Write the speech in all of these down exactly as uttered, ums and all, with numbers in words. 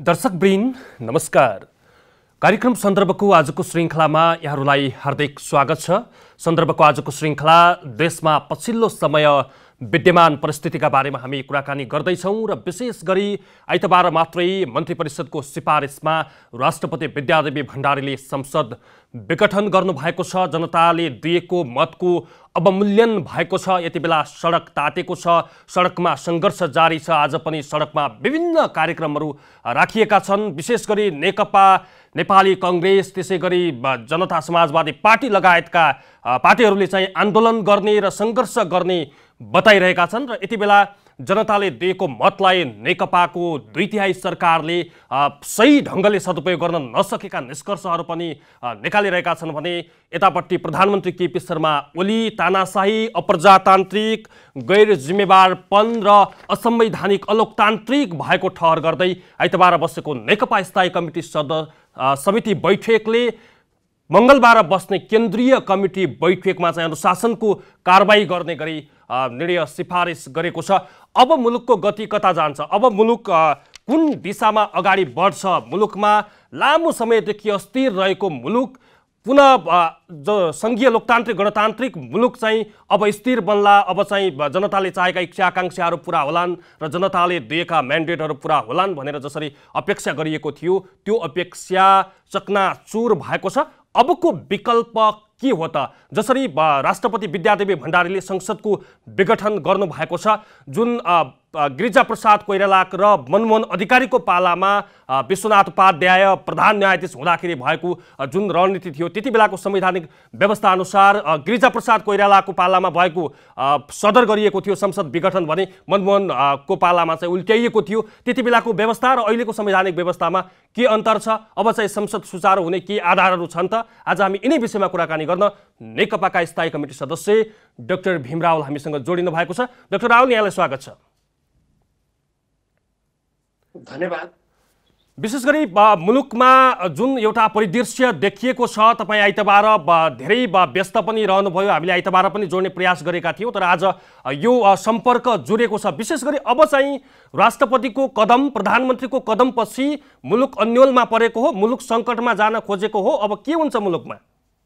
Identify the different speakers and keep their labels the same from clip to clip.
Speaker 1: दर्शकवृन्द नमस्कार। कार्यक्रम सन्दर्भको आजको श्रृङ्खलामा यहाँहरूलाई हार्दिक स्वागत छ। सन्दर्भको आजको श्रृङ्खला देशमा पछिल्लो समय विद्यमान परिस्थितिका बारेमा हामी कुराकानी गर्दैछौँ र विशेष गरी आइतबार मात्रै मन्त्री परिषदको सिफारिसमा राष्ट्रपति विद्यादेवी भण्डारीले संसद विघटन गर्नुभएको छ। जनताले दिएको मतको अवमूल्यन भएको छ। यति बेला सडक तातेको छ, सडकमा सङ्घर्ष जारी छ। आज पनि सडकमा विभिन्न कार्यक्रमहरू राखिएका छन्। विशेष गरी नेकपा, नेपाली कांग्रेस, त्यसै गरी जनता समाजवादी पार्टी लगायतका पार्टीहरूले चाहिँ आन्दोलन गर्ने र सङ्घर्ष गर्ने बताइरहेका छन् र यति बेला जनताले दिएको मतलाई नेकपाको दुई तिहाई सरकारले सही ढङ्गले सदुपयोग गर्न नसकेका निष्कर्षहरू पनि निकालिरहेका छन् भने यतापट्टि प्रधानमन्त्री केपी शर्मा ओली तानाशाही, अप्रजातान्त्रिक, गैर जिम्मेवारपन र असंवैधानिक अलोकतान्त्रिक भएको ठहर गर्दै आइतबार बसेको नेकपा स्थायी कमिटी सदस्य समिति बैठकले मङ्गलबार बस्ने केन्द्रीय कमिटी बैठकमा चाहिँ अनुशासनको कारबाही गर्ने गरी निर्णय सिफारिस गरेको छ। अब मुलुकको गति कता जान्छ? अब मुलुक कुन दिशामा अगाडि बढ्छ? मुलुकमा लामो समयदेखि अस्थिर रहेको मुलुक पुनः जो सङ्घीय लोकतान्त्रिक गणतान्त्रिक मुलुक चाहिँ अब स्थिर बन्ला। अब चाहिँ जनताले चाहेका इच्छा आकाङ्क्षाहरू पुरा होलान् र जनताले दिएका म्यान्डेटहरू पुरा होलान् भनेर जसरी अपेक्षा गरिएको थियो त्यो अपेक्षा चकनाचुर भएको छ। अबको विकल्प के हो त? जसरी राष्ट्रपति विद्यादेवी भण्डारीले संसदको विघटन गर्नुभएको छ, जुन गिरिजा प्रसाद कोइराला र मनमोहन अधिकारीको पालामा विश्वनाथ उपाध्याय प्रधान न्यायाधीश हुँदाखेरि भएको जुन रणनीति थियो, त्यति बेलाको संवैधानिक व्यवस्था अनुसार गिरिजा प्रसाद कोइरालाको पालामा भएको सदर गरिएको थियो संसद विघटन भने मनमोहनको पालामा चाहिँ उल्ट्याइएको थियो। त्यति बेलाको व्यवस्था र अहिलेको संवैधानिक व्यवस्थामा के अन्तर छ? अब चाहिँ संसद सुचारू हुने के आधारहरू छन् त? आज हामी यिनै विषयमा कुराकानी गर्न नेकपाका स्थायी कमिटी सदस्य डाक्टर भीम रावल हामीसँग जोडिनु भएको छ। डाक्टर रावल, यहाँलाई स्वागत छ।
Speaker 2: धन्यवाद।
Speaker 1: विशेष गरी मुलुकमा जुन एउटा परिदृश्य देखिएको छ, तपाईँ आइतबार धेरै व्यस्त पनि रहनुभयो, हामीले आइतबार पनि जोड्ने प्रयास गरेका थियौँ, तर आज यो सम्पर्क जुरेको छ। विशेष गरी अब चाहिँ राष्ट्रपतिको कदम, प्रधानमन्त्रीको कदमपछि मुलुक अन्योलमा परेको हो, मुलुक सङ्कटमा जान खोजेको हो। अब के हुन्छ मुलुकमा?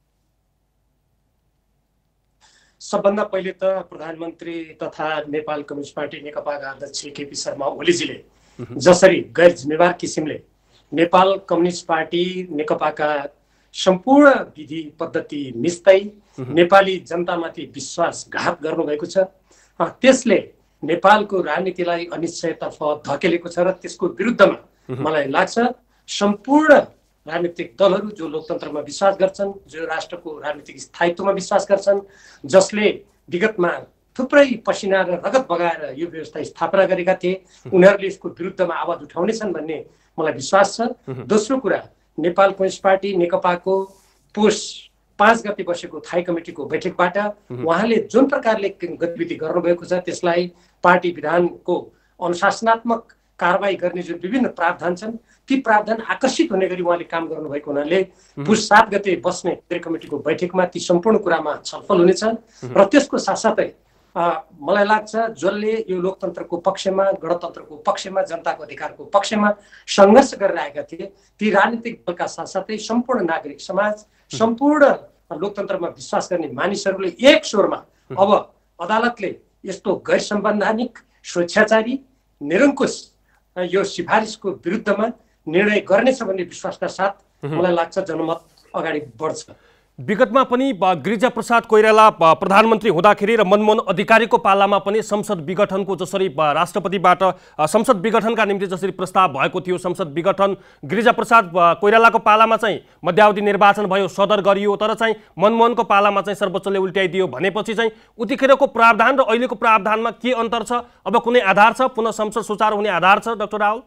Speaker 2: सबभन्दा पहिले त प्रधानमन्त्री तथा नेपाल कम्युनिस्ट पार्टी नेकपाका अध्यक्ष केपी शर्मा ओलीजीले जसरी गैर जिम्मेवार किसिमले नेपाल कम्युनिस्ट पार्टी नेकपाका सम्पूर्ण विधि पद्धति मिच्दै नेपाली जनतामाथि विश्वासघात गर्नुभएको छ, त्यसले नेपालको राजनीतिलाई अनिश्चयतातर्फ धकेलेको छ र त्यसको विरुद्धमा मलाई लाग्छ सम्पूर्ण राजनीतिक दलहरू जो लोकतन्त्रमा विश्वास गर्छन्, जो राष्ट्रको राजनीतिक स्थायित्वमा विश्वास गर्छन्, जसले विगतमा थुप्रै पसिना र रगत बगाएर यो व्यवस्था स्थापना गरेका थिए, उनीहरूले यसको विरुद्धमा आवाज उठाउनेछन् भन्ने मलाई विश्वास छ। दोस्रो कुरा, नेपाल कम्युनिस्ट पार्टी नेकपाको पुस पाँच गते बसेको थाई कमिटीको बैठकबाट उहाँले जुन प्रकारले गतिविधि गर्नुभएको छ त्यसलाई पार्टी विधानको अनुशासनात्मक कारबाही गर्ने जुन विभिन्न प्रावधान छन् ती प्रावधान आकर्षित हुने गरी उहाँले काम गर्नुभएको हुनाले पुस सात गते बस्ने केन्द्रीय कमिटीको बैठकमा ती सम्पूर्ण कुरामा छलफल हुनेछ र त्यसको साथसाथै मलाई लाग्छ जसले यो लोकतन्त्रको पक्षमा, गणतन्त्रको पक्षमा, जनताको अधिकारको पक्षमा सङ्घर्ष गरिरहेका थिए ती राजनीतिक दलका साथसाथै सम्पूर्ण नागरिक समाज, सम्पूर्ण लोकतन्त्रमा विश्वास गर्ने मानिसहरूले एक स्वरमा अब अदालतले यस्तो गैर संवैधानिक, स्वेच्छाचारी, निरङ्कुश यो सिफारिसको विरुद्धमा निर्णय गर्नेछ भन्ने विश्वासका साथ मलाई लाग्छ जनमत अगाडि बढ्छ।
Speaker 1: विगतमा पनि गिरिजा प्रसाद कोइराला प्रधानमन्त्री हुँदाखेरि र मनमोहन अधिकारीको पालामा पनि संसद विघटनको जसरी राष्ट्रपतिबाट संसद विघटनका निम्ति जसरी प्रस्ताव भएको थियो, संसद विघटन गिरिजा प्रसाद कोइरालाको पालामा चाहिँ मध्यावधि निर्वाचन भयो, सदर गरियो, तर चाहिँ मनमोहनको पालामा चाहिँ सर्वोच्चले उल्ट्याइदियो भनेपछि चाहिँ उतिखेरको प्रावधान र अहिलेको प्रावधानमा के अन्तर छ? अब कुनै आधार छ? पुनः संसद सुचारू हुने आधार छ? डाक्टर रावल,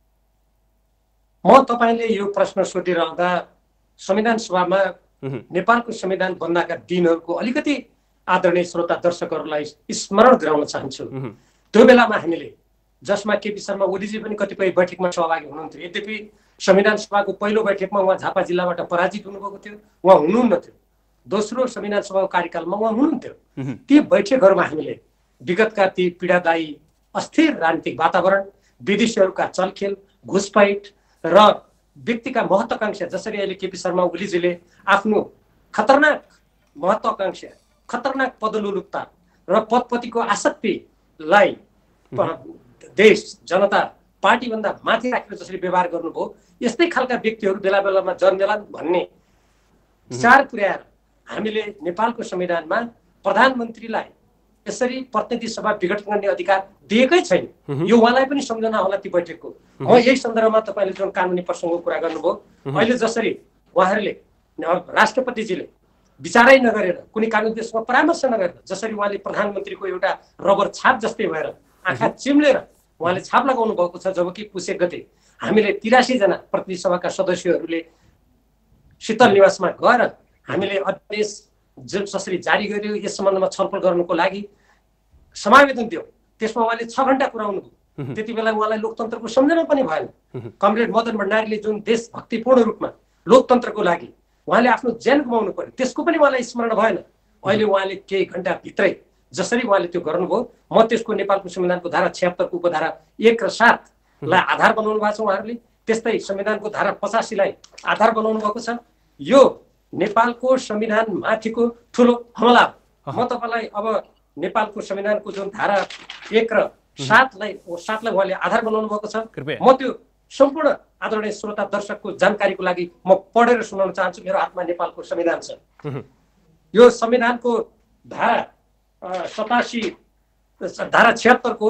Speaker 2: म तपाईँले यो प्रश्न सोधिरहँदा संविधान सभामा नेपालको संविधान बन्दाका दिनहरूको अलिकति आदरणीय श्रोता दर्शकहरूलाई स्मरण गराउन चाहन्छु। त्यो बेलामा हामीले जसमा केपी शर्मा ओलीजी पनि कतिपय बैठकमा सहभागी हुनुहुन्थ्यो, यद्यपि संविधान सभाको पहिलो बैठकमा उहाँ झापा जिल्लाबाट पराजित हुनुभएको थियो, उहाँ हुनुहुन्न थियो। दोस्रो संविधान सभाको कार्यकालमा उहाँ हुनुहुन्थ्यो। ती बैठकहरूमा हामीले विगतका ती पीडादायी अस्थिर राजनीतिक वातावरण, विदेशीहरूका चलखेल, घुसपैठ र व्यक्तिका महत्त्वाकांक्षा जसरी अहिले केपी शर्मा ओलीजीले आफ्नो खतरनाक महत्त्वाकांक्षा खतरनाक पदलोलुपता र पदपतिको आसक्तिलाई देश जनता पार्टीभन्दा माथि राखेर जसरी व्यवहार गर्नुभयो यस्तै खालका व्यक्तिहरू बेला बेलामा जन्मेलान् भन्ने विचार पुर्याएर हामीले नेपालको संविधानमा प्रधानमन्त्रीलाई यसरी प्रतिनिधि सभा विघटन गर्ने अधिकार दिएकै छैन। यो उहाँलाई पनि सम्झना होला ती बैठकको। म यही सन्दर्भमा तपाईँले जुन कानुनी प्रसङ्गको कुरा गर्नुभयो अहिले जसरी उहाँहरूले राष्ट्रपतिजीले विचारै नगरेर कुनै कानुनी देशमा परामर्श नगरेर जसरी उहाँले प्रधानमन्त्रीको एउटा रबर छाप जस्तै भएर आँखा चिम्लेर उहाँले छाप लगाउनु भएको छ, जबकि पुसे गते हामीले तिरासी जना प्रतिनिधि सभाका सदस्यहरूले शीतल निवासमा गएर हामीले अध्यादेश जुन जसरी जारी गर्यो यस सम्बन्धमा छलफल गर्नुको लागि समावेदन दियो। त्यसमा उहाँले छ घण्टा कुराउनु भयो। त्यति बेला उहाँलाई लोकतन्त्रको सम्झना पनि भएन। कमरेड मदन भण्डारीले जुन देशभक्तिपूर्ण रूपमा लोकतन्त्रको लागि उहाँले आफ्नो ज्यान गुमाउनु पर्यो त्यसको पनि उहाँलाई स्मरण भएन। अहिले उहाँले केही घण्टा भित्रै जसरी उहाँले त्यो गर्नुभयो, म त्यसको नेपालको संविधानको धारा छिहत्तरको उपधारा एक र सातलाई आधार बनाउनु भएको छ उहाँहरूले, त्यस्तै संविधानको धारा पचासीलाई आधार बनाउनु भएको छ। यो नेपालको संविधान माथिको ठुलो हमला हो। म तपाईँलाई अब नेपालको संविधानको जुन धारा एक र सातलाई सातलाई उहाँले आधार बनाउनु भएको छ, म त्यो सम्पूर्ण आदरणीय श्रोता दर्शकको जानकारीको लागि म पढेर सुनाउन चाहन्छु। मेरो हातमा नेपालको संविधान छ। यो संविधानको धारा सतासी धारा छिहत्तरको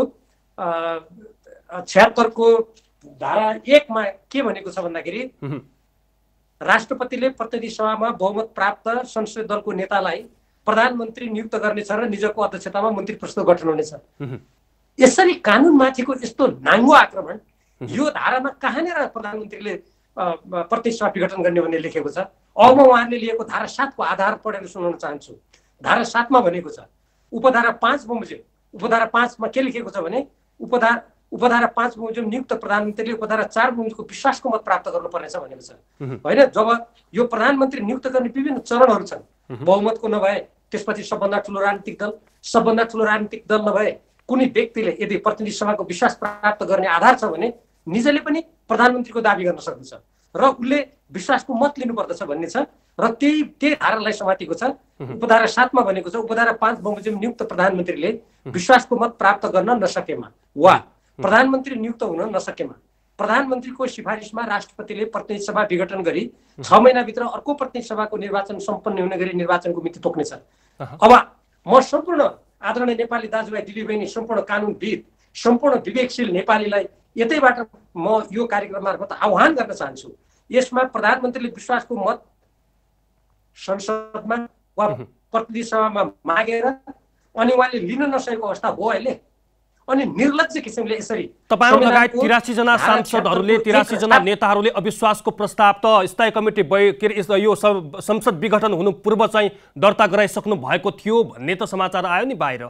Speaker 2: छिहत्तरको धारा एकमा के भनेको छ भन्दाखेरि राष्ट्रपतिले प्रतिनिधि सभामा बहुमत प्राप्त संसदीय दलको नेतालाई प्रधानमन्त्री नियुक्त गर्नेछ र निजको अध्यक्षतामा मन्त्री परिषद गठन हुनेछ। यसरी कानुनमाथिको यस्तो नाङ्गो आक्रमण यो धारामा कहाँनिर प्रधानमन्त्रीले प्रतिनिधि सभा विघटन गर्ने भन्ने लेखेको छ। अब म उहाँले लिएको धारा सातको आधार पढेर सुनाउन चाहन्छु। धारा सातमा भनेको छ उपधारा पाँच बमोजिम उपधारा पाँचमा के लेखेको छ भने उपधारा उपधारा पाँच बमोजिम नियुक्त प्रधानमन्त्रीले उपधारा चार बमोजिमको विश्वासको मत प्राप्त गर्नुपर्नेछ भनेको छ होइन। जब यो प्रधानमन्त्री नियुक्त गर्ने विभिन्न चरणहरू छन्, बहुमतको नभए त्यसपछि सबभन्दा ठुलो राजनीतिक दल, सबभन्दा ठुलो राजनीतिक दल नभए कुनै व्यक्तिले यदि प्रतिनिधि सभाको विश्वास प्राप्त गर्ने आधार छ भने निजले पनि प्रधानमन्त्रीको दाबी गर्न सक्दछ र उसले विश्वासको मत लिनुपर्दछ भन्ने छ र त्यही त्यही धारालाई समातेको छ। उपधारा सातमा भनेको छ उपधारा पाँच बमोजिम नियुक्त प्रधानमन्त्रीले विश्वासको मत प्राप्त गर्न नसकेमा वा प्रधानमन्त्री नियुक्त हुन नसकेमा प्रधानमन्त्रीको सिफारिसमा राष्ट्रपतिले प्रतिनिधि सभा विघटन गरी छ महिनाभित्र अर्को प्रतिनिधि सभाको निर्वाचन सम्पन्न हुने गरी निर्वाचनको मिति तोक्नेछ। अब म सम्पूर्ण आदरणीय नेपाली दाजुभाइ दिदीबहिनी सम्पूर्ण कानुनविद सम्पूर्ण विवेकशील नेपालीलाई यतैबाट म यो कार्यक्रम मार्फत आह्वान गर्न चाहन्छु। यसमा प्रधानमन्त्रीले विश्वासको मत संसदमा वा प्रतिनिधि सभामा मागेर अनि उहाँले लिन नसकेको अवस्था हो अहिले। अनि निर्लज्ज किसिमले यसरी
Speaker 1: तपाईहरु लगायत तिरासी जना सांसदहरूले तिरासी जना नेताहरूले अविश्वासको प्रस्ताव त स्थायी कमिटी यो संसद विघटन हुनु पूर्व चाहिँ दर्ता गराइसक्नु भएको थियो भन्ने त समाचार आयो नि बाहिर।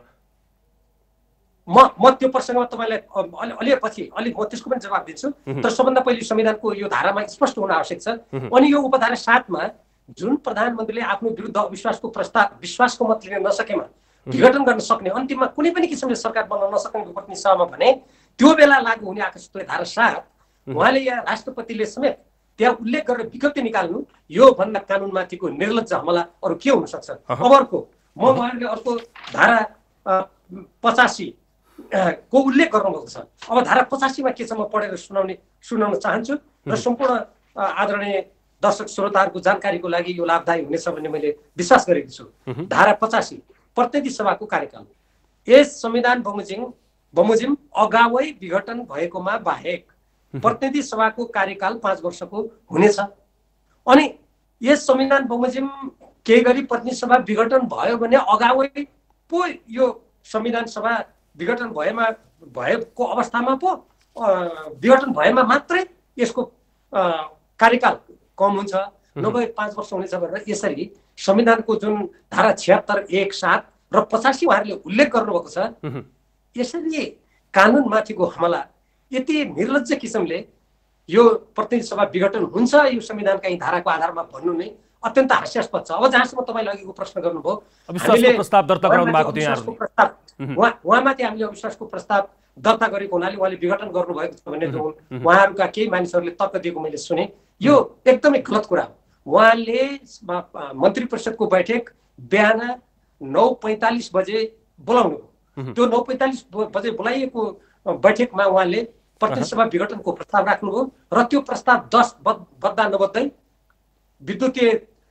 Speaker 2: म म त्यो प्रसङ्गमा तपाईलाई अलि अलि पछि अलि म त्यसको पनि जवाब दिन्छु। तर सबभन्दा पहिले संविधानको यो धारामा स्पष्ट हुन आवश्यक छ। अनि यो उपधारा सातमा जुन प्रधानमन्त्रीले आफ्नो विरुद्ध अविश्वासको प्रस्ताव विश्वासको मत लिन नसकेमा विघटन गर्न सक्ने अन्तिममा कुनै पनि किसिमले सरकार बनाउन नसक्ने प्रतिनिधि सभामा भने त्यो बेला लागू हुने आकस्मिक धारा सात उहाँले यहाँ राष्ट्रपतिले समेत त्यहाँ उल्लेख गरेर विज्ञप्ति निकाल्नु यो भन्दा कानुनमाथिको निर्लज्ज हमला अरू के हुन सक्छ। अब अर्को म उहाँले अर्को धारा पचासी को उल्लेख गर्नुभएको छ। अब धारा पचासीमा के छ म पढेर सुनाउने सुनाउन चाहन्छु र सम्पूर्ण आदरणीय दर्शक श्रोताहरूको जानकारीको लागि यो लाभदायी हुनेछ भन्ने मैले विश्वास गरेको छु। धारा पचासी प्रतिनिधि सभाको कार्यकाल यस संविधान बमोजिम बमोजिम अगावै विघटन भएकोमा बाहेक प्रतिनिधि सभाको कार्यकाल पाँच वर्षको हुनेछ। अनि यस संविधान बमोजिम के गरी प्रतिनिधि सभा विघटन भयो भने अगावै पो यो संविधान सभा विघटन भएमा भएको अवस्थामा पो विघटन भएमा मात्रै यसको कार्यकाल कम हुन्छ नभए पाँच वर्ष हुनेछ भनेर यसरी संविधानको जुन धारा छिहत्तर एक सात र पचासी उहाँहरूले उल्लेख गर्नुभएको छ। यसरी कानुनमाथिको हमला यति निर्लज्ज किसिमले यो प्रतिनिधि सभा विघटन हुन्छ यो संविधानका यी धाराको आधारमा भन्नु नै अत्यन्त हास्यास्पद छ। अब जहाँसम्म तपाईँले अघिको प्रश्न गर्नुभयो
Speaker 1: अविश्वासको प्रस्ताव दर्ता गराउनु भएको थियो यहाँहरुले
Speaker 2: उहाँमाथि हामीले अविश्वासको प्रस्ताव दर्ता गरेको हुनाले उहाँले विघटन गर्नुभएको छ भन्ने जुन उहाँहरूका केही मानिसहरूले तर्क दिएको मैले सुने, यो एकदमै गलत कुरा हो। उहाँले मन्त्री परिषदको बैठक बिहान नौ पैँतालिस बजे बोलाउनु हो। त्यो नौ पैँतालिस बजे बोलाइएको बैठकमा उहाँले प्रतिनिधि सभा विघटनको प्रस्ताव राख्नुभयो र त्यो प्रस्ताव दस बद्दा नबद्दै विद्युतीय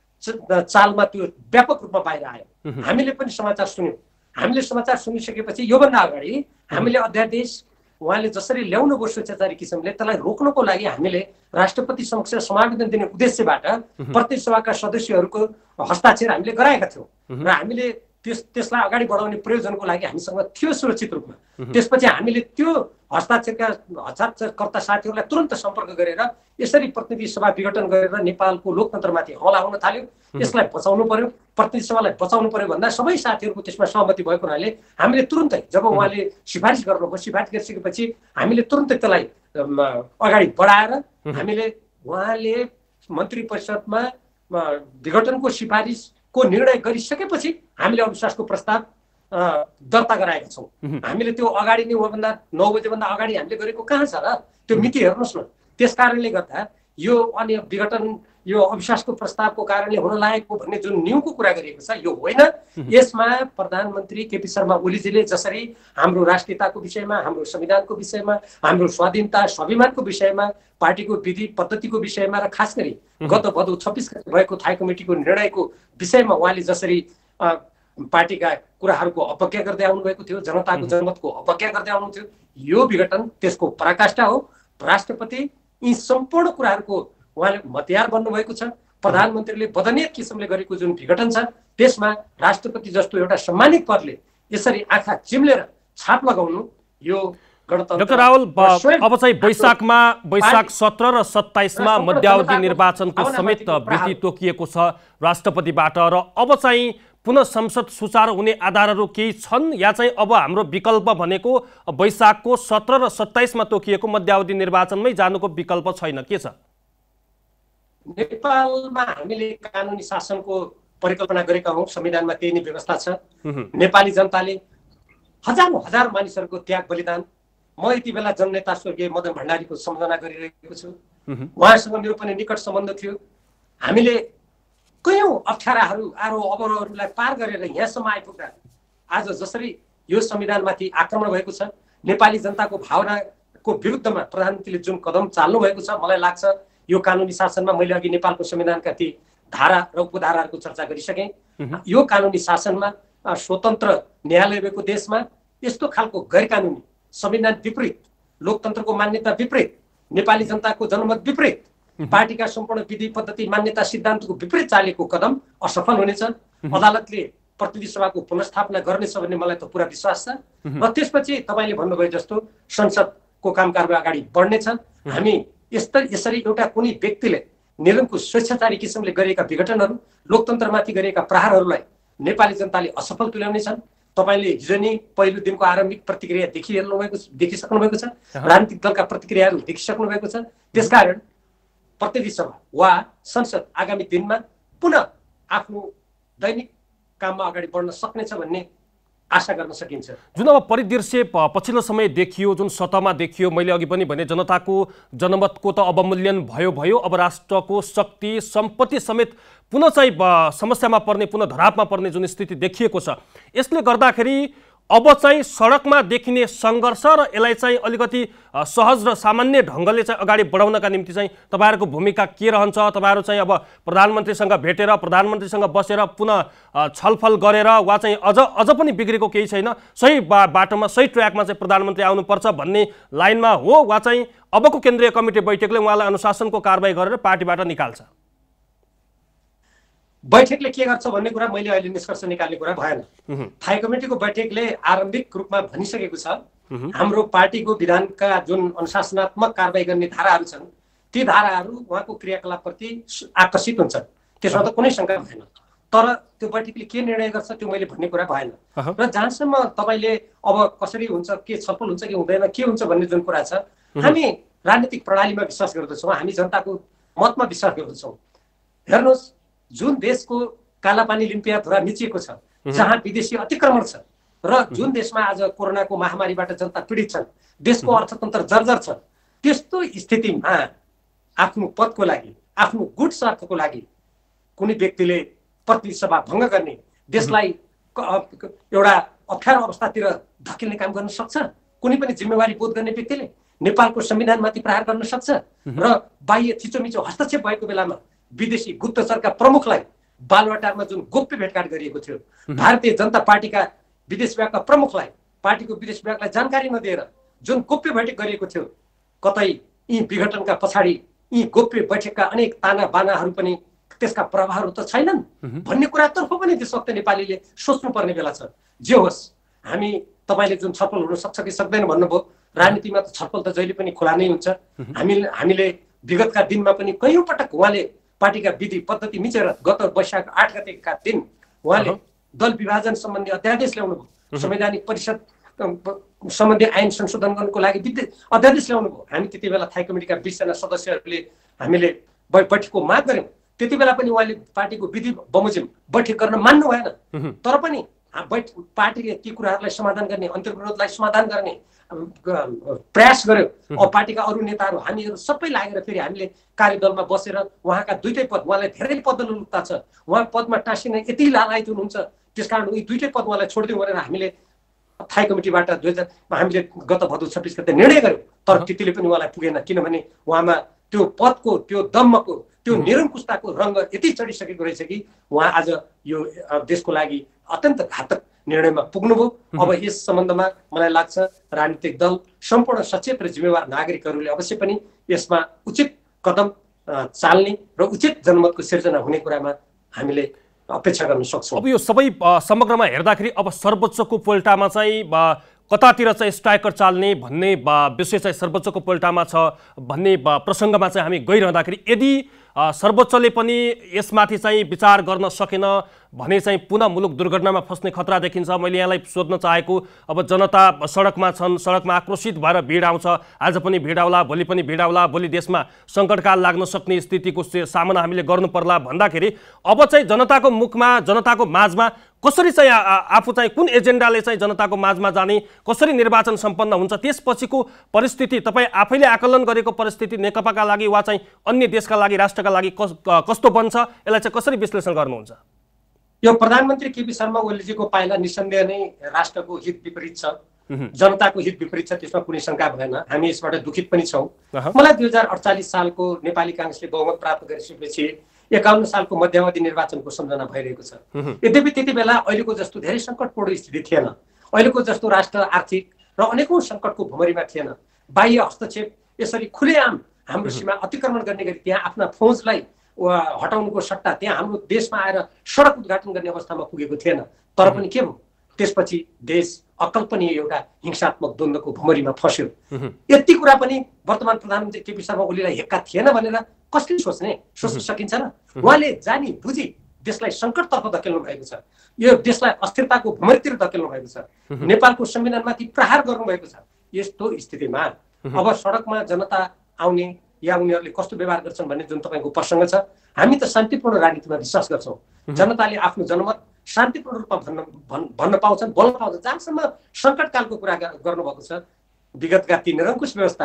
Speaker 2: चालमा त्यो व्यापक रूपमा बाहिर आयो। हामीले पनि समाचार सुन्यौँ। हामीले समाचार सुनिसकेपछि योभन्दा अगाडि हामीले अध्यादेश उहाँले जसरी ल्याउनु भयो स्वेच्छाचारी किसिमले त्यसलाई रोक्नको लागि हामीले राष्ट्रपति समक्ष समावेदन दिने उद्देश्यबाट प्रतिनिधि सभाका सदस्यहरूको हस्ताक्षर हामीले गराएका थियौँ र हामीले त्यस त्यसलाई अगाडि बढाउने प्रयोजनको लागि हामीसँग थियो सुरक्षित रूपमा। त्यसपछि हामीले त्यो हस्ताक्षरका हस्ताक्षरकर्ता साथीहरूलाई तुरन्त सम्पर्क गरेर यसरी प्रतिनिधि सभा विघटन गरेर नेपालको लोकतन्त्रमाथि हमला हुन थाल्यो, यसलाई बचाउनु पर्यो, प्रतिनिधि सभालाई बचाउनु पर्यो भन्दा सबै साथीहरूको त्यसमा सहमति भएको हुनाले हामीले तुरन्तै जब उहाँले सिफारिस गर्नुभयो, सिफारिस गरिसकेपछि हामीले तुरन्तै त्यसलाई अगाडि बढाएर हामीले उहाँले मन्त्री परिषदमा विघटनको सिफारिस को निर्णय गरिसकेपछि हामीले अविश्वासको प्रस्ताव दर्ता गराएका छौँ। हामीले त्यो अगाडि नै उहाँभन्दा नौ बजेभन्दा अगाडि हामीले गरेको कहाँ छ र? त्यो मिति हेर्नुहोस् न। त्यस कारणले गर्दा यो अनि विघटन यो अविश्वासको प्रस्तावको कारणले हुन लागेको भन्ने जुन न्यूको कुरा गरिएको छ यो होइन। यसमा प्रधानमन्त्री केपी शर्मा ओलीजीले जसरी हाम्रो राष्ट्रियताको विषयमा, हाम्रो संविधानको विषयमा, हाम्रो स्वाधीनता स्वाभिमानको विषयमा, पार्टीको विधि पद्धतिको विषयमा र खास गरी गत भदौ छब्बिस गते भएको थाई कमिटीको निर्णयको विषयमा उहाँले जसरी पार्टीका कुराहरूको अपव्याख्या गर्दै आउनुभएको थियो, जनताको जनमतको अपव्याख्या गर्दै आउनुहुन्थ्यो, यो विघटन त्यसको पराकाष्ठा हो। राष्ट्रपति यी सम्पूर्ण कुराहरूको उहाँले मतियार बन्नुभएको छ। प्रधानमन्त्रीले बदनियत किसिमले गरेको जुन विघटन छ त्यसमा राष्ट्रपति जस्तो एउटा सम्मानित पदले यसरी आँखा चिम्लेर छाप लगाउनु यो
Speaker 1: डाक्टर रावल अब चाहिँ वैशाखमा वैशाख सत्र र सत्ताइसमा मध्यावधि निर्वाचनको समेत वृत्ति तोकिएको छ राष्ट्रपतिबाट र अब चाहिँ पुनः संसद सुचारू हुने आधारहरू केही छन् या चाहिँ अब हाम्रो विकल्प भनेको वैशाखको सत्र र सत्ताइसमा तोकिएको मध्यावधि निर्वाचनमै जानुको विकल्प छैन, के छ?
Speaker 2: नेपालमा हामीले कानुनी शासनको परिकल्पना गरेका हौँ, संविधानमा त्यही नै व्यवस्था छ। नेपाली जनताले हजारौं हजार मानिसहरूको त्याग बलिदान, म यति बेला जननेता स्वर्गीय मदन भण्डारीको सम्झना गरिरहेको छु। उहाँसँग मेरो पनि निकट सम्बन्ध थियो। हामीले कयौं अप्ठ्याराहरू आरो अवरोहहरूलाई पार गरेर यहाँसम्म आइपुग्दा आज जसरी यो संविधानमाथि आक्रमण भएको छ, नेपाली जनताको भावनाको विरुद्धमा प्रधानमन्त्रीले जुन कदम चाल्नु भएको छ, मलाई लाग्छ यो कानुनी शासनमा मैले अघि नेपालको संविधानका ती धारा र उपधाराहरूको चर्चा गरिसकेँ। यो कानुनी शासनमा स्वतन्त्र न्यायालय भएको देशमा यस्तो खालको गैर कानुनी संविधान विपरीत, लोकतन्त्रको मान्यता विपरीत, नेपाली जनताको जनमत विपरीत, पार्टीका सम्पूर्ण विधि पद्धति मान्यता सिद्धान्तको विपरीत चालेको कदम असफल हुनेछ। अदालतले प्रतिनिधि सभाको पुनर्स्थापना गर्नेछ भन्ने मलाई त पुरा विश्वास छ र त्यसपछि तपाईँले भन्नुभयो जस्तो संसदको कामकाज अगाडि बढ्नेछ। हामी यस्तै यसरी एउटा कुनै व्यक्तिले निरङ्कुश स्वेच्छाचारी किसिमले गरेका विघटनहरू, लोकतन्त्रमाथि गरेका प्रहारहरूलाई नेपाली जनताले असफल तुल्याउनेछन्। तपाईँले हिजो नै पहिलो दिनको आरम्भिक प्रतिक्रिया देखिहेर्नु भएको देखिसक्नु भएको छ, राजनीतिक दलका प्रतिक्रियाहरू देखिसक्नु भएको छ। त्यसकारण प्रतिनिधि सभा वा संसद आगामी दिनमा पुनः आफ्नो दैनिक काममा अगाडि बढ्न सक्नेछ भन्ने आशा गर्न सकिन्छ।
Speaker 1: जुन अब परिदृश्य पछिल्लो समय देखियो, जुन सतहमा देखियो, मैले अघि पनि भने जनताको जनमतको त अवमूल्यन भयो भयो अब राष्ट्रको शक्ति सम्पत्ति समेत पुनः चाहिँ समस्यामा पर्ने, पुनः धरापमा पर्ने जुन स्थिति देखिएको छ, यसले गर्दाखेरि अब चाहिँ सडकमा देखिने सङ्घर्ष र यसलाई चाहिँ अलिकति सहज र सामान्य ढङ्गले चाहिँ अगाडि बढाउनका निम्ति चाहिँ तपाईँहरूको भूमिका के रहन्छ? तपाईँहरू चाहिँ अब प्रधानमन्त्रीसँग भेटेर, प्रधानमन्त्रीसँग बसेर पुनः छलफल गरेर वा चाहिँ अझ अझ पनि बिग्रेको केही छैन, सही बा बाटोमा सही ट्र्याकमा चाहिँ प्रधानमन्त्री आउनुपर्छ भन्ने लाइनमा हो वा चाहिँ अबको केन्द्रीय कमिटी बैठकले उहाँलाई अनुशासनको कारबाही गरेर पार्टीबाट निकाल्छ?
Speaker 2: बैठकले के गर्छ भन्ने कुरा मैले अहिले निष्कर्ष निकाल्ने कुरा भएन। थाई कमिटीको बैठकले आरम्भिक रूपमा भनिसकेको छ हाम्रो पार्टीको विधानका जुन अनुशासनात्मक कारबाही गर्ने धाराहरू छन् ती धाराहरू उहाँको क्रियाकलापप्रति आकर्षित हुन्छन्, त्यसमा त कुनै शङ्का भएन। तर त्यो बैठकले के निर्णय गर्छ त्यो मैले भन्ने कुरा भएन। र जहाँसम्म तपाईँले अब कसरी हुन्छ, के छलफल हुन्छ कि हुँदैन, के हुन्छ भन्ने जुन कुरा छ, हामी राजनीतिक प्रणालीमा विश्वास गर्दछौँ, हामी जनताको मतमा विश्वास गर्दछौँ। हेर्नुहोस्, जुन देशको कालापानी लिम्पिया धुरा मिचिएको छ, जहाँ विदेशी अतिक्रमण छ, र जुन देशमा आज कोरोनाको महामारीबाट जनता पीडित छन्, देशको अर्थतन्त्र जर्जर छ, त्यस्तो स्थितिमा आफ्नो पदको लागि, आफ्नो गुट स्वार्थको लागि कुनै व्यक्तिले प्रतिनिधि सभा भङ्ग गर्ने, देशलाई एउटा अप्ठ्यारो अवस्थातिर धकेल्ने काम गर्न सक्छ? कुनै पनि जिम्मेवारी बोध गर्ने व्यक्तिले नेपालको संविधानमाथि प्रहार गर्न सक्छ? र बाह्य थिचोमिचो हस्तक्षेप भएको बेलामा विदेशी गुप्तचरका प्रमुखलाई बालुवाटारमा जुन गोप्य भेटघाट गरिएको थियो, भारतीय जनता पार्टीका विदेश विभागका प्रमुखलाई पार्टीको विदेश विभागलाई जानकारी नदिएर जुन गोप्य बैठक गरिएको थियो, कतै यी विघटनका पछाडि यी गोप्य बैठकका अनेक ताना बानाहरू पनि त्यसका प्रभावहरू त छैनन् भन्ने कुरातर्फ पनि त्यस वक्त नेपालीले सोच्नुपर्ने बेला छ। जे होस्, हामी तपाईँले जुन छलफल हुन सक्छ कि सक्दैन भन्नुभयो, राजनीतिमा त छलफल त जहिले पनि खुला नै हुन्छ। हामी हामीले विगतका दिनमा पनि कैयौँ पटक उहाँले पार्टीका विधि पद्धति मिचेर गत वैशाख आठ गतेका दिन उहाँले दल विभाजन सम्बन्धी अध्यादेश ल्याउनुभयो, संवैधानिक परिषद सम्बन्धी ऐन संशोधन गर्नको लागि अध्यादेश ल्याउनुभयो। हामी त्यति बेला थाई कमिटीका बिसजना सदस्यहरूले हामीले बैठकको माग गऱ्यौँ। त्यति बेला पनि उहाँले पार्टीको विधि बमोजिम बैठक गर्न मान्नु भएन। तर पनि पार्टीले ती कुराहरूलाई समाधान गर्ने, अन्तर्विरोधलाई समाधान गर्ने प्रयास गर्यो। अब पार्टीका अरू नेताहरू हामीहरू सबै लागेर फेरि हामीले कार्यदलमा बसेर उहाँका दुईटै पद, उहाँलाई धेरै पदलुता छ, उहाँ पदमा टाँसिन यति लालायित हुनुहुन्छ, त्यसकारण उही दुईटै पद उहाँलाई छोडिदिउँ भनेर हामीले थाई कमिटीबाट दुई हजार हामीले गत भदौ छब्बिस गते निर्णय गर्यौँ। तर त्यतिले पनि उहाँलाई पुगेन, किनभने उहाँमा त्यो पदको, त्यो दम्मको, त्यो निरङ्कुशताको रङ्ग यति चढिसकेको रहेछ कि उहाँ आज यो देशको लागि अत्यन्त घातक निर्णयमा पुग्नुभयो। अब यस सम्बन्धमा मलाई लाग्छ राजनीतिक दल, सम्पूर्ण सचेत र जिम्मेवार नागरिकहरूले अवश्य पनि यसमा उचित कदम चाल्ने र उचित जनमतको सिर्जना हुने कुरामा हामीले अपेक्षा गर्न सक्छौँ।
Speaker 1: अब यो सबै समग्रमा हेर्दाखेरि अब सर्वोच्चको पोल्टामा चाहिँ कतातिर चाहिँ स्ट्राइकर चाल्ने भन्ने विषय चाहिँ सर्वोच्चको पोल्टामा छ भन्ने प्रसङ्गमा चाहिँ हामी गइरहँदाखेरि यदि सर्वोच्चले पनि यसमाथि चाहिँ विचार गर्न सकेन भने चाहिँ पुनः मुलुक दुर्घटनामा फस्ने खतरा देखिन्छ। मैले यहाँलाई सोध्न चाहेको, अब जनता सडकमा छन्, सडकमा आक्रोशित भएर भिड आउँछ, आज पनि भिड आउला, भोलि पनि भिड आउला, भोलि देशमा सङ्कटकाल लाग्न सक्ने स्थितिको सामना हामीले गर्नु पर्ला भन्दाखेरि अब चाहिँ जनताको मुखमा, जनताको माझमा कसरी चाहिँ आफू चाहिँ कुन एजेन्डाले चाहिँ जनताको माझमा जाने, कसरी निर्वाचन सम्पन्न हुन्छ, त्यसपछिको परिस्थिति तपाईँ आफैले आकलन गरेको परिस्थिति नेकपाका लागि वा चाहिँ अन्य देशका लागि, राष्ट्रका लागि कस्तो बन्छ, यसलाई चाहिँ कसरी विश्लेषण गर्नुहुन्छ?
Speaker 2: यो प्रधानमन्त्री केपी शर्मा ओलीजीको पाइला निसन्देह नै राष्ट्रको हित विपरीत छ, जनताको हित विपरीत छ, त्यसमा कुनै शङ्का भएन। हामी यसबाट दुखित पनि छौँ। मलाई दुई हजार अडचालिस सालको नेपाली काङ्ग्रेसले बहुमत प्राप्त गरिसकेपछि एकाउन्न सालको मध्यावधि निर्वाचनको सम्झना भइरहेको छ। यद्यपि त्यति बेला अहिलेको जस्तो धेरै सङ्कटपूर्ण स्थिति थिएन, अहिलेको जस्तो राष्ट्र आर्थिक र अनेकौँ सङ्कटको भुमरीमा थिएन। बाह्य हस्तक्षेप यसरी खुलेआम हाम्रो सीमा अतिक्रमण गर्ने गरी त्यहाँ आफ्ना फौजलाई हटाउनुको सट्टा त्यहाँ हाम्रो देशमा आएर सडक उद्घाटन गर्ने अवस्थामा पुगेको थिएन। तर पनि के भयो, त्यसपछि देश अकल्पनीय एउटा हिंसात्मक द्वन्द्वको भुमरीमा फस्यो। यति कुरा पनि वर्तमान प्रधानमन्त्री केपी शर्मा ओलीलाई हेक्का थिएन भनेर कसले सोच्ने, सोच्न सकिन्छ र? उहाँले जानी बुझी देशलाई सङ्कटतर्फ धकेल्नु भएको छ, यो देशलाई अस्थिरताको भुमरीतिर धकेल्नु भएको छ, नेपालको संविधानमाथि प्रहार गर्नुभएको छ। यस्तो स्थितिमा अब सडकमा जनता आउने या उनीहरूले कस्तो व्यवहार गर्छन् भन्ने जुन तपाईँको प्रसङ्ग छ, हामी त शान्तिपूर्ण राजनीतिमा विश्वास गर्छौँ। जनताले आफ्नो जनमत शान्तिपूर्ण रूपमा भन्न भन्न पाउँछन्, बोल्न पाउँछन्। जहाँसम्म सङ्कटकालको कुरा गर्नुभएको छ, विगतका ती निरङ्कुश व्यवस्था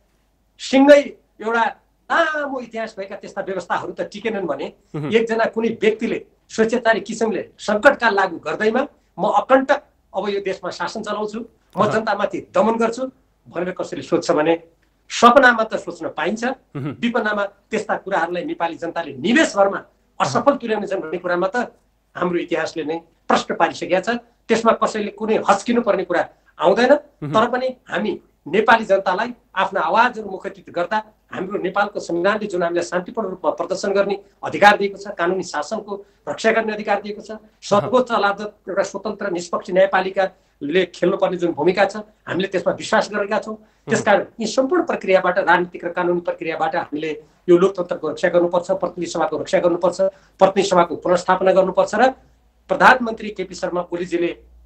Speaker 2: सिँगै एउटा लामो इतिहास भएका त्यस्ता व्यवस्थाहरू त टिकेनन् भने एकजना कुनै व्यक्तिले स्वेच्छाचारी किसिमले सङ्कटकाल लागू गर्दैमा म अकण्टक अब यो देशमा शासन चलाउँछु, म जनतामाथि दमन गर्छु भनेर कसैले सोध्छ भने सपनामा त सोच्न पाइन्छ, विपन्नमा त्यस्ता कुराहरूलाई नेपाली जनताले निवेशभरमा असफल तुल्याउने छन् भन्ने कुरामा त हाम्रो इतिहासले नै प्रश्न पारिसकेका छ। त्यसमा कसैले कुनै हच्किनु पर्ने कुरा आउँदैन। तर पनि हामी नेपाली जनतालाई आफ्ना आवाजहरू मुखरित गर्दा हाम्रो नेपालको संविधानले जुन हामीलाई शान्तिपूर्ण रूपमा प्रदर्शन गर्ने अधिकार दिएको छ, कानुनी शासनको रक्षा गर्ने अधिकार दिएको छ, सर्वोच्च अदालत एउटा स्वतन्त्र निष्पक्ष न्यायपालिकाले खेल्नुपर्ने जुन भूमिका छ, हामीले त्यसमा विश्वास गरेका छौँ। त्यसकारण यी सम्पूर्ण प्रक्रियाबाट, राजनीतिक र कानुनी प्रक्रियाबाट हामीले यो लोकतन्त्रको रक्षा गर्नुपर्छ, प्रतिनिधि सभाको रक्षा गर्नुपर्छ, प्रतिनिधि सभाको पुनर्स्थापना गर्नुपर्छ र प्रधानमन्त्री केपी शर्मा ओलीजीले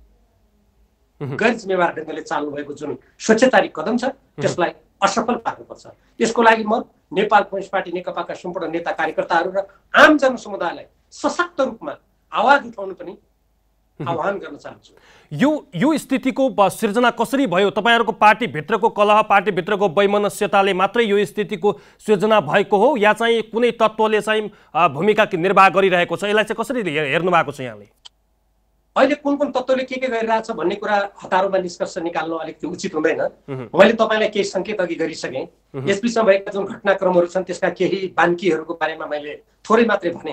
Speaker 2: गैर जिम्मेवार ढङ्गले चाल्नु भएको जुन स्वच्छतारी कदम छ त्यसलाई असफल पार्नुपर्छ। यसको लागि म नेपाल कम्युनिस्ट पार्टी नेकपाका सम्पूर्ण नेता कार्यकर्ताहरू र आम जनसमुदायलाई सशक्त रूपमा आवाज उठाउनु पनि आह्वान गर्न चाहन्छु।
Speaker 1: यो यो स्थितिको सिर्जना कसरी भयो? तपाईँहरूको पार्टीभित्रको कलह, पार्टीभित्रको वैमनस्यताले मात्रै यो स्थितिको सिर्जना भएको हो या चाहिँ कुनै तत्त्वले चाहिँ भूमिका निर्वाह गरिरहेको छ? यसलाई चाहिँ कसरी हेर्नु भएको छ यहाँले?
Speaker 2: अहिले कुन कुन तत्त्वले के के गरिरहेछ भन्ने कुरा हतारोमा निष्कर्ष निकाल्नु अलिकति उचित हुँदैन। मैले तपाईँलाई केही सङ्केत अघि गरिसकेँ। यस बिचमा भएका जुन घटनाक्रमहरू छन् त्यसका केही बान्कीहरूको बारेमा मैले थोरै मात्रै भने।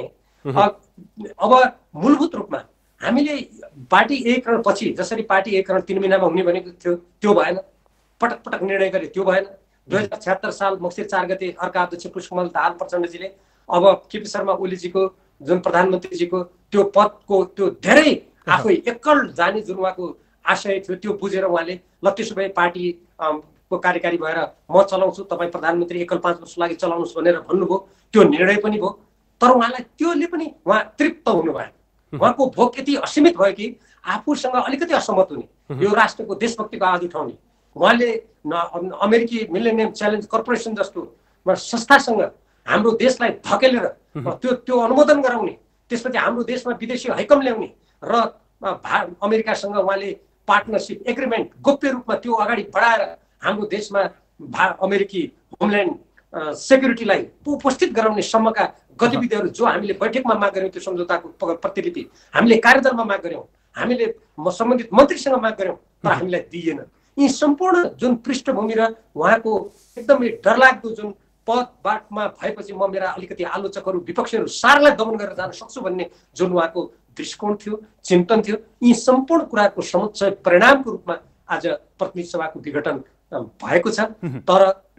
Speaker 2: अब मूलभूत रूपमा हामीले पार्टी एकीकरण पछि जसरी पार्टी एकीकरण तीन महिनामा हुने भनेको थियो त्यो भएन, पटक पटक निर्णय गरे त्यो भएन। दुई हजार छत्तर साल मक्सिर चार गते अर्का अध्यक्ष पुष्पकमल दाहाल प्रचण्डजीले अब केपी शर्मा ओलीजीको जुन प्रधानमन्त्रीजीको त्यो पदको त्यो धेरै आफै एकल जाने जुन उहाँको आशय थियो त्यो बुझेर उहाँले ल त्यसो भए पार्टी को कार्यकारी भएर म चलाउँछु, तपाईँ प्रधानमन्त्री एकल पाँच वर्ष लागि चलाउनुहोस् भनेर भन्नुभयो। त्यो निर्णय पनि भयो, तर उहाँलाई त्योले पनि उहाँ तृप्त हुनु भएन। उहाँको भोक यति असीमित भयो कि आफूसँग अलिकति असहमत हुने, यो राष्ट्रको देशभक्तिको आवाज उठाउने, उहाँले अमेरिकी मिलेनियम च्यालेन्ज कर्पोरेसन जस्तो संस्थासँग हाम्रो देशलाई धकेलेर त्यो त्यो अनुमोदन गराउने, त्यसपछि हाम्रो देशमा विदेशी हैकम ल्याउने र अमेरिकासँग उहाँले पार्टनरसिप एग्रिमेन्ट गोप्य रूपमा त्यो अगाडि बढाएर हाम्रो देशमा अमेरिकी होमल्यान्ड सेक्युरिटीलाई उपस्थित गराउने सम्मका गतिविधिहरू जो हामीले बैठकमा माग गर्यौँ, त्यो सम्झौताको प्रतिलिपि हामीले कार्यदलमा माग गर्यौँ, हामीले सम्बन्धित मन्त्रीसँग माग गर्यौँ, तर हामीलाई दिइएन। यी सम्पूर्ण जुन पृष्ठभूमि र उहाँको एकदमै डरलाग्दो जुन पदबाटमा भएपछि म मेरा अलिकति आलोचकहरू विपक्षीहरू सारलाई दमन गरेर जान सक्छु भन्ने जुन उहाँको दृष्टिकोण थियो, चिन्तन थियो, यी सम्पूर्ण कुराको समुच्चय परिणामको रूपमा आज प्रतिनिधि सभाको विघटन भएको छ। तर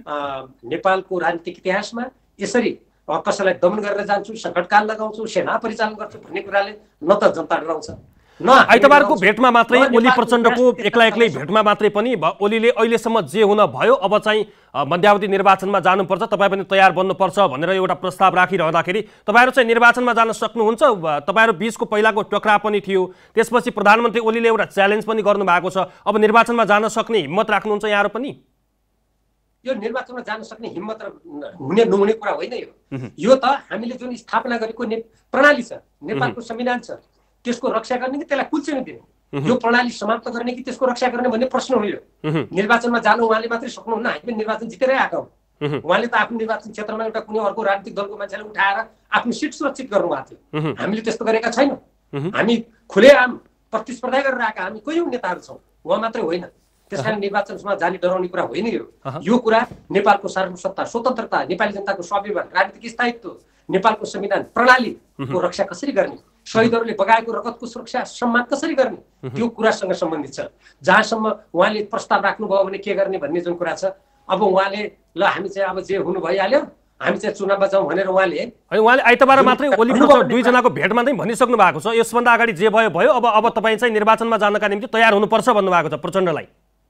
Speaker 2: नेपालको राजनीतिक इतिहासमा यसरी कसैलाई दमन गरेर जान्छु, सङ्कटकाल लगाउँछु, सेना परिचालन गर्छु भन्ने कुराले न त जनता डराउँछ न
Speaker 1: आइतबारको भेटमा मात्रै ओली प्रचण्डको एक्लै एक्लै भेटमा मात्रै पनि ओलीले अहिलेसम्म जे हुन भयो अब चाहिँ मध्यावधि निर्वाचनमा जानुपर्छ, तपाईँ पनि तयार बन्नुपर्छ भनेर एउटा प्रस्ताव राखिरहँदाखेरि तपाईँहरू चाहिँ निर्वाचनमा जान सक्नुहुन्छ। तपाईँहरू बिचको पहिलाको टक्राव पनि थियो, त्यसपछि प्रधानमन्त्री ओलीले एउटा च्यालेन्ज पनि गर्नुभएको छ। अब निर्वाचनमा जान सक्ने हिम्मत राख्नुहुन्छ यहाँहरू पनि?
Speaker 2: यो निर्वाचनमा जान सक्ने हिम्मत र हुने नहुने कुरा होइन। यो यो त हामीले जुन स्थापना गरेको प्रणाली छ, नेपालको संविधान छ, त्यसको रक्षा गर्ने कि त्यसलाई कुल्चिन दिने, यो प्रणाली समाप्त गर्ने कि त्यसको रक्षा गर्ने भन्ने प्रश्न हो। यो निर्वाचनमा जानु उहाँले मात्रै सक्नुहुन्न, हामी पनि निर्वाचन जितेरै आएका हौँ। उहाँले त आफ्नो निर्वाचन क्षेत्रमा एउटा कुनै अर्को राजनीतिक दलको मान्छेलाई उठाएर आफ्नो सिट सुरक्षित गर्नुभएको थियो। हामीले त्यस्तो गरेका छैनौँ। हामी खुलेआम प्रतिस्पर्धा गरेर आएका हामी कयौँ नेताहरू छौँ, उहाँ मात्रै होइन। त्यसकारण निर्वाचनमा जाने डराउने कुरा होइन। यो यो कुरा नेपालको सार्वभौमसत्ता, स्वतन्त्रता, नेपाली जनताको स्वाभिमान, राजनीतिक स्थायित्व, नेपालको संविधान प्रणालीको रक्षा कसरी गर्ने, शहीदहरूले बगाएको रगतको सुरक्षा सम्मान कसरी गर्ने, त्यो कुरासँग सम्बन्धित छ। जहाँसम्म उहाँले प्रस्ताव राख्नुभयो भने के गर्ने भन्ने जुन कुरा छ, अब उहाँले ल हामी चाहिँ अब जे हुनु भइहाल्यो, हामी चाहिँ चुनावमा जाउँ भनेर उहाँले
Speaker 1: उहाँले आइतबार मात्रै ओली दुईजनाको भेटमा चाहिँ भनिसक्नु भएको छ यसभन्दा अगाडि जे भयो भयो, अब अब तपाईँ चाहिँ निर्वाचनमा जानका निम्ति तयार हुनुपर्छ भन्नुभएको छ प्रचण्डलाई।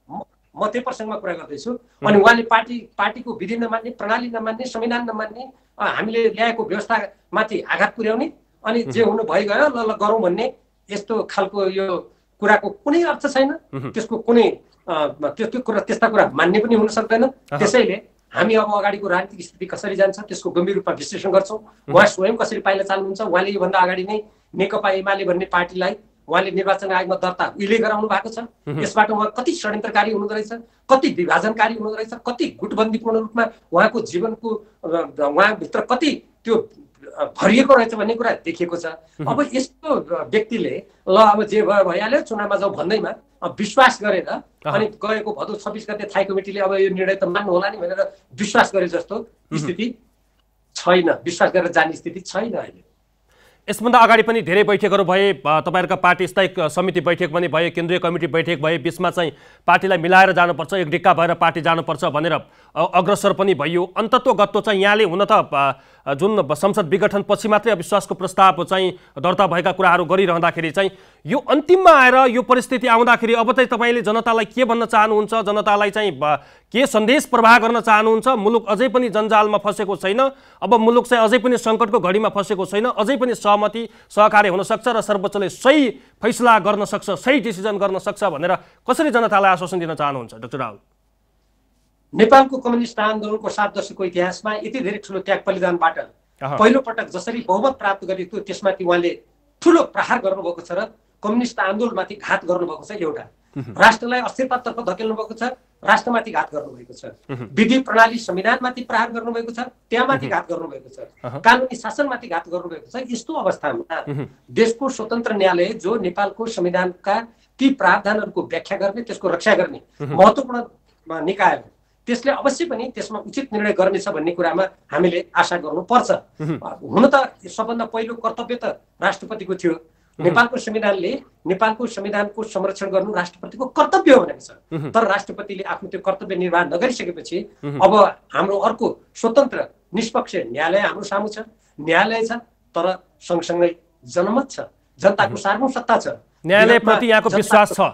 Speaker 2: म त्यही प्रसङ्गमा कुरा गर्दैछु। अनि उहाँले पार्टी पार्टीको विधि नमान्ने, प्रणाली नमान्ने, संविधान नमान्ने, हामीले ल्याएको व्यवस्थामाथि आघात पुर्याउने अनि जे हुनु भइगयो ल ल गरौँ भन्ने यस्तो खालको यो कुराको कुनै अर्थ छैन। त्यसको कुनै त्यो कुरा त्यस्ता कुरा मान्ने पनि हुन सक्दैन। त्यसैले हामी अब अगाडिको राजनीतिक स्थिति कसरी जान्छ त्यसको गम्भीर रूपमा विश्लेषण गर्छौँ। उहाँ स्वयं कसरी पाइला चाल्नुहुन्छ, उहाँले योभन्दा अगाडि नै नेकपा एमाले भन्ने पार्टीलाई उहाँले निर्वाचन आयोगमा दर्ता उहिले गराउनु भएको छ। यसबाट उहाँ कति षड्यन्त्रकारी हुनुहुँदो रहेछ, कति विभाजनकारी हुनुहुँदो रहेछ, कति गुटबन्दीपूर्ण रूपमा उहाँको जीवनको उहाँभित्र कति त्यो भरिएको रहेछ भन्ने कुरा देखिएको छ। अब यस्तो व्यक्तिले ल अब जे भयो भइहाल्यो चुनावमा जाउँ भन्दैमा विश्वास गरेर अनि गएको भदौ छब्बिस गते थाई कमिटीले अब यो निर्णय त मान्नु होला नि भनेर विश्वास गरे जस्तो स्थिति छैन, विश्वास गरेर जाने स्थिति छैन अहिले।
Speaker 1: यसभन्दा अगाडि पनि धेरै बैठकहरू भए, तपाईँहरूका पार्टी स्थायी समिति बैठक पनि भए, केन्द्रीय कमिटी बैठक भए, बिचमा चाहिँ पार्टीलाई मिलाएर जानुपर्छ, एक डिक्का भएर पार्टी जानुपर्छ भनेर अग्रसर पनि भइयो। अन्तत्वगत्व चाहिँ यहाँले हुन त जुन संसद विघटन पछि मात्रै अविश्वासको प्रस्ताव चाहिँ दर्ता भएका कुराहरू गरिरहँदाखेरि चाहिँ यो अन्तिममा आएर यो परिस्थिति आउँदाखेरि अब चाहिँ तपाईँले जनतालाई के भन्न चाहनुहुन्छ, जनतालाई चाहिँ के सन्देश प्रवाह गर्न चाहनुहुन्छ? मुलुक अझै पनि जन्जालमा फसेको छैन, अब मुलुक चाहिँ अझै पनि सङ्कटको घडीमा फसेको छैन, अझै पनि सहमति सहकार्य हुन सक्छ र सर्वोच्चले सही फैसला गर्न सक्छ, सही डिसिजन गर्न सक्छ भनेर कसरी जनतालाई आश्वासन दिन चाहनुहुन्छ डाक्टर रावल?
Speaker 2: नेपालको कम्युनिस्ट आन्दोलनको सात दशकको इतिहासमा यति धेरै ठुलो त्याग बलिदानबाट पहिलो पटक जसरी बहुमत प्राप्त गरेको थियो त्यसमाथि उहाँले ठुलो प्रहार गर्नुभएको छ र कम्युनिस्ट आन्दोलनमाथि घात गर्नुभएको छ एउटा, राष्ट्रलाई अस्थिरतातर्फ धकेल्नु भएको छ, राष्ट्रमाथि घात गर्नुभएको छ, विधि प्रणाली संविधानमाथि प्रहार गर्नुभएको छ, त्यहाँमाथि घात गर्नुभएको छ, कानुनी शासनमाथि घात गर्नुभएको छ। यस्तो अवस्थामा देशको स्वतन्त्र न्यायालय जो नेपालको संविधानका ती प्रावधानहरूको व्याख्या गर्ने, त्यसको रक्षा गर्ने महत्त्वपूर्ण निकाय हो, त्यसले अवश्य पनि त्यसमा उचित निर्णय गर्नेछ भन्ने कुरामा हामीले आशा गर्नुपर्छ। हुन त सबभन्दा पहिलो कर्तव्य त राष्ट्रपतिको थियो। नेपालको संविधानले नेपालको संविधानको संरक्षण गर्नु राष्ट्रपतिको कर्तव्य हो भनेको छ, तर राष्ट्रपतिले आफ्नो त्यो कर्तव्य निर्वाह नगरिसकेपछि अब हाम्रो अर्को स्वतन्त्र निष्पक्ष न्यायालय हाम्रो सामु छ। न्यायालय छ तर सँगसँगै जनमत छ, जनताको सार्वभौम सत्ता छ,
Speaker 1: न्यायालयप्रति यहाँको विश्वास छ।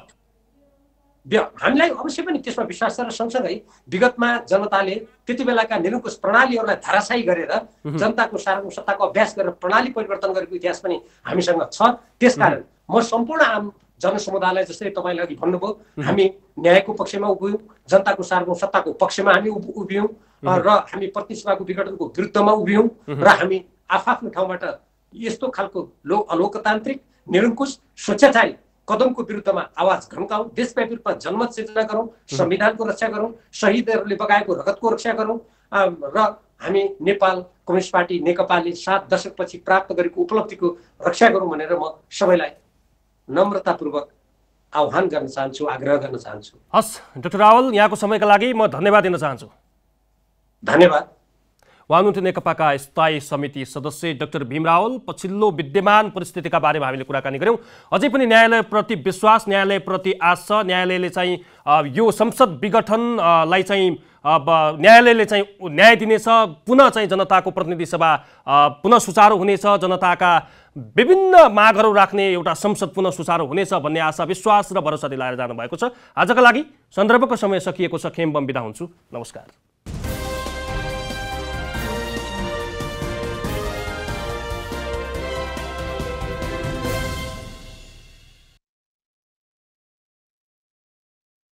Speaker 2: हामीलाई अवश्य पनि त्यसमा विश्वास छ र सँगसँगै विगतमा जनताले त्यति बेलाका निरङ्कुश प्रणालीहरूलाई धराशायी गरेर जनताको सार्वभौम सत्ताको अभ्यास गरेर प्रणाली परिवर्तन गरेको इतिहास पनि हामीसँग छ। त्यसकारण म सम्पूर्ण आम जनसमुदायलाई जसरी तपाईँले अघि भन्नुभयो, हामी न्यायको पक्षमा उभियौँ, जनताको सार्वभौम सत्ताको पक्षमा हामी उभियौँ र हामी प्रतिस्पर्धाको विघटनको विरुद्धमा उभियौँ र हामी आफआफ्नो ठाउँबाट यस्तो खालको लो अलोकतान्त्रिक निरङ्कुश स्वेच्छाचारी कदमको विरुद्धमा आवाज घन्काउँ, देशव्यापी रूपमा जनमत सिर्जना गरौँ, संविधानको रक्षा गरौँ, शहीदहरूले बगाएको रगतको रक्षा गरौँ र हामी नेपाल कम्युनिस्ट पार्टी नेकपाले सात दशकपछि प्राप्त गरेको उपलब्धिको रक्षा गरौँ भनेर म सबैलाई नम्रतापूर्वक आह्वान गर्न चाहन्छु, आग्रह गर्न चाहन्छु।
Speaker 1: हस् डाक्टर रावल, यहाँको समयका लागि म धन्यवाद दिन चाहन्छु।
Speaker 2: धन्यवाद।
Speaker 1: उहाँ हुनुहुन्थ्यो नेकपाका स्थायी समिति सदस्य डाक्टर भीम रावल। पछिल्लो विद्यमान परिस्थितिका बारेमा हामीले कुराकानी गऱ्यौँ। अझै पनि न्यायालयप्रति विश्वास, न्यायालयप्रति आश छ। न्यायालयले चाहिँ यो संसद विघटनलाई चाहिँ अब न्यायालयले चाहिँ न्याय दिनेछ, पुनः चाहिँ जनताको प्रतिनिधि सभा पुनः सुचारू हुनेछ, जनताका विभिन्न मागहरू राख्ने एउटा संसद पुनः सुचारू हुनेछ भन्ने आशा, विश्वास र भरोसा दिलाएर जानुभएको छ। आजका लागि सन्दर्भको समय सकिएको छ। खेम बम बिदा हुन्छु। नमस्कार।